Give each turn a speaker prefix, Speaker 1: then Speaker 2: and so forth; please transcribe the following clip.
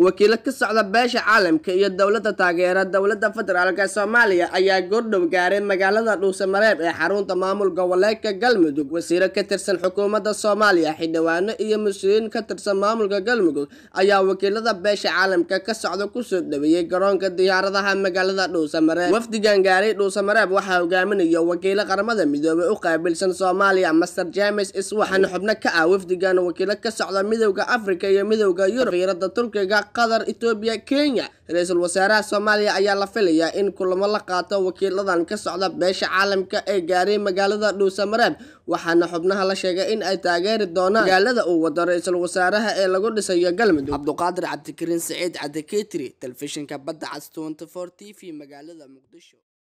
Speaker 1: wakiilo ka socda beesha caalamka iyo dowladda taageera dowladda federaalka Soomaaliya ayaa goordhow gaaray magaalada Dhuusamareeb ee xarunta maamul goboleedka Galmudug. Wasiiro ka tirsan xukuumadda Soomaaliya, xildhibaano iyo mas'uuliyiin ka tirsan maamulka Galmudug ayaa wakiilada beesha caalamka ka socda ku soo dhaweeyay garoonka diyaaradaha magaalada Dhuusamareeb. Wafdigan gaaray Dhuusamareeb waxaa hogaaminaya wakiilo qaramada midoobay u qaabilsan Soomaaliya Master James waxaana xubno ka ah wafdigan wakiilo ka socda Midowga Afrika iyo Midowga Yurub, fiirada Turkiga, Qatar, Itoobiya, Kenya. Ra'iisul Wasaaraha Soomaaliya ayaa la filayaa in kulamo la qaato wakiiladan ka socda beesha caalamka ee gaaray magaalada Dhuusamareeb, waxaana xubnaha la sheegay in ay taageeri doonaan magaalada uu wado ra'iisul wasaaraha ee lagu dhisayo Galmudug. Cabduqaadir Cabdikariin Saciid Cabdikeytri, telefishinka Badda Cas 24 TV magaalada Muqdisho.